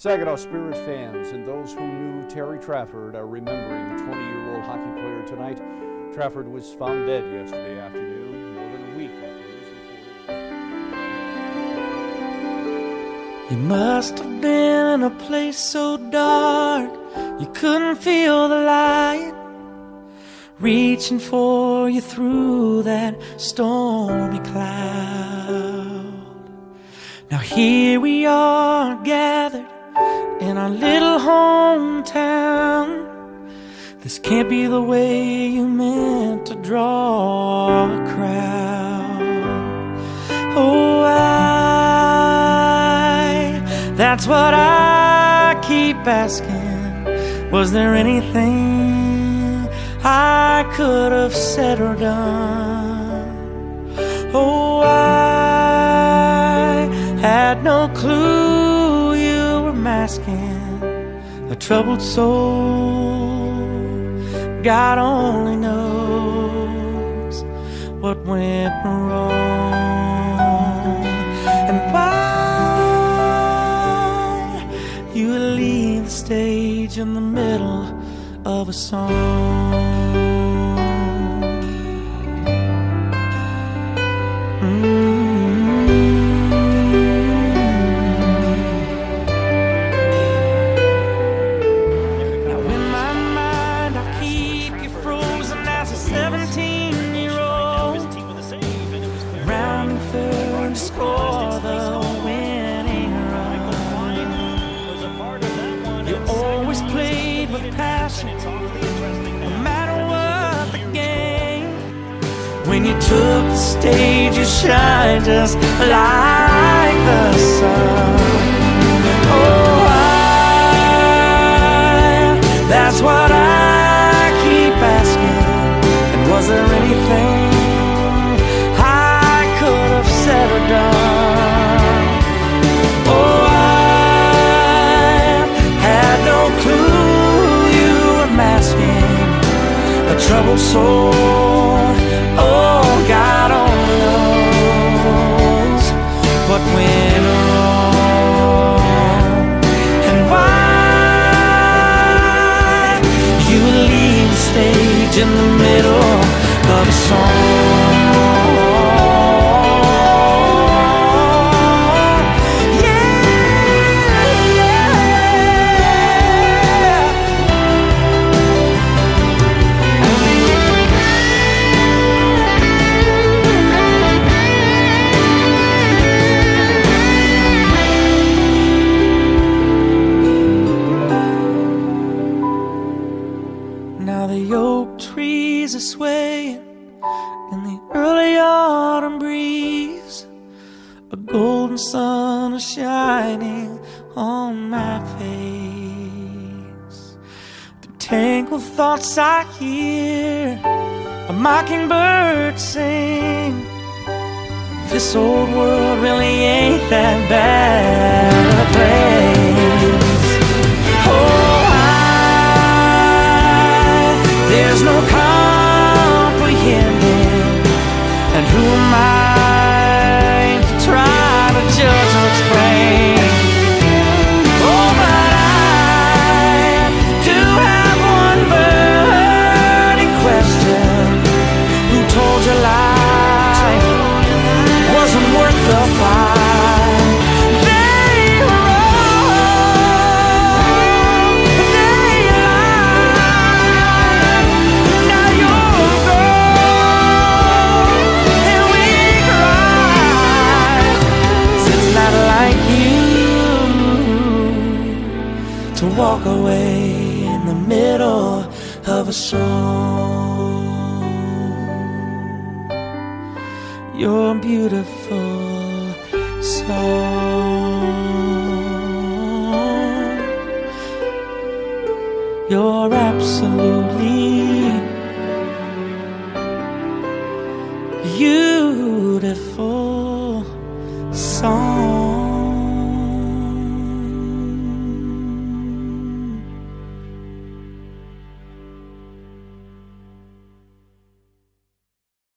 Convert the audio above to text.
Saginaw Spirit fans and those who knew Terry Trafford are remembering the 20-year-old hockey player tonight. Trafford was found dead yesterday afternoon, more than a week after he was reported. You must have been in a place so dark you couldn't feel the light, reaching for you through that stormy cloud. Now here we are gathered in our little hometown. This can't be the way you meant to draw a crowd. Oh, that's what I keep asking. Was there anything I could have said or done? Oh, I had no clue you were masking a troubled soul. God only knows what went wrong, and why you would leave the stage in the middle of a song. Now in my mind I'll keep you frozen as a 17-year-old, rounding third to score the winning run. You always played with passion, no matter what the game. When you took the stage, you shine just like the sun. Oh, that's what I keep asking. And was there anything I could have said or done? Oh, I had no clue you were masking a troubled soul. Oh, God only knows what went wrong, and why you leave the stage in the middle of a song. Now the oak trees are swaying in the early autumn breeze. A golden sun is shining on my face. Through tangled thoughts I hear a mockingbird sing. This old world really ain't that bad a place. Oh, there's no comprehending, and who am I to try to judge or explain? Oh, but I do have one burning question. Who told you life wasn't worth the fight? They were wrong, they lied. Now you're gone and we cry. It's not like you to walk away in the middle of a song. You're beautiful song. You're absolutely beautiful song.